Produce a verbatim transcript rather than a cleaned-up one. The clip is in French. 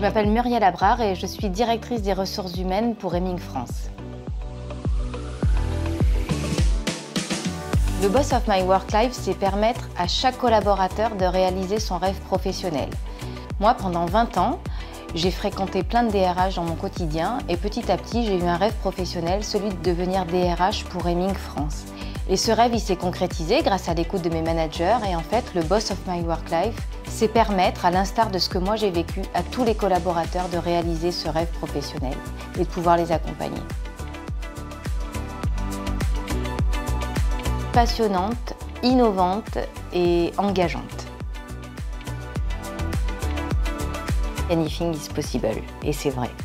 m'appelle Muriel Abrard et je suis directrice des ressources humaines pour Hemming France. Le Boss of My Work Life, c'est permettre à chaque collaborateur de réaliser son rêve professionnel. Moi, pendant vingt ans, j'ai fréquenté plein de D R H dans mon quotidien et petit à petit, j'ai eu un rêve professionnel, celui de devenir D R H pour Hemming France. Et ce rêve, il s'est concrétisé grâce à l'écoute de mes managers et en fait, le Boss of My Work Life, c'est permettre, à l'instar de ce que moi j'ai vécu, à tous les collaborateurs de réaliser ce rêve professionnel et de pouvoir les accompagner. Passionnante, innovante et engageante. Anything is possible, et c'est vrai.